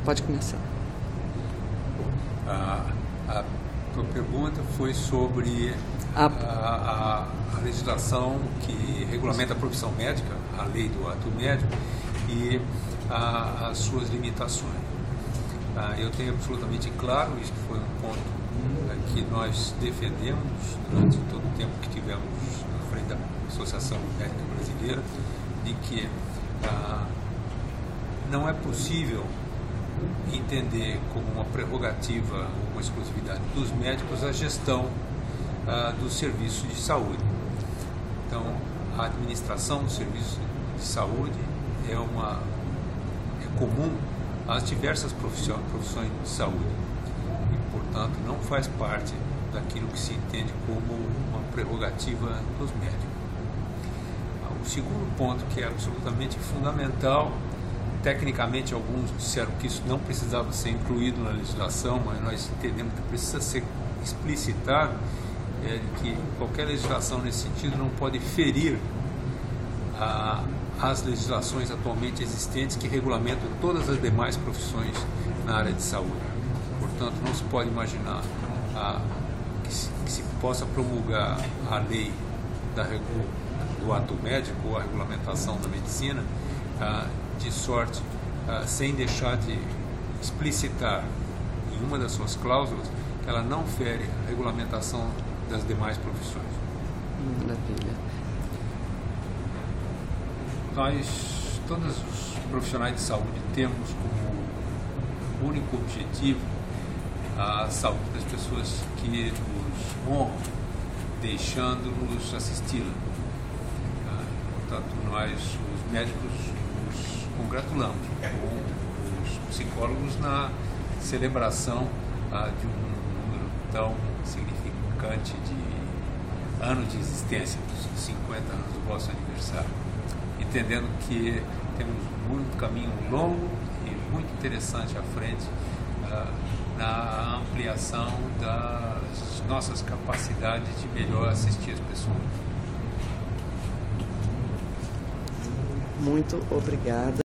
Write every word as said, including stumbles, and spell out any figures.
Pode começar. A, a tua pergunta foi sobre a, a, a legislação que regulamenta a profissão médica, a lei do ato médico, e a, as suas limitações. Ah, eu tenho absolutamente claro, isso foi um ponto é, que nós defendemos durante todo o tempo que tivemos na frente da Associação Médica Brasileira, de que ah, não é possível entender como uma prerrogativa ou uma exclusividade dos médicos a gestão ah, do serviço de saúde. Então, a administração do serviço de saúde é, uma, é comum às diversas profissões, profissões de saúde e, portanto, não faz parte daquilo que se entende como uma prerrogativa dos médicos. O segundo ponto, que é absolutamente fundamental, tecnicamente alguns disseram que isso não precisava ser incluído na legislação, mas nós entendemos que precisa ser explicitado, é que qualquer legislação nesse sentido não pode ferir a, as legislações atualmente existentes que regulamentam todas as demais profissões na área de saúde. Portanto, não se pode imaginar a, que, se, que se possa promulgar a lei da, do ato médico ou a regulamentação da medicina a, de sorte, uh, sem deixar de explicitar em uma das suas cláusulas que ela não fere a regulamentação das demais profissões. Maravilha. Nós, todos os profissionais de saúde, temos como único objetivo a saúde das pessoas que nos honram, deixando-nos assisti-la. Uh, portanto, nós, os médicos, congratulamos com os psicólogos na celebração ah, de um número tão significante de anos de existência, dos cinquenta anos do vosso aniversário, entendendo que temos muito caminho longo e muito interessante à frente ah, na ampliação das nossas capacidades de melhor assistir as pessoas. Muito obrigada.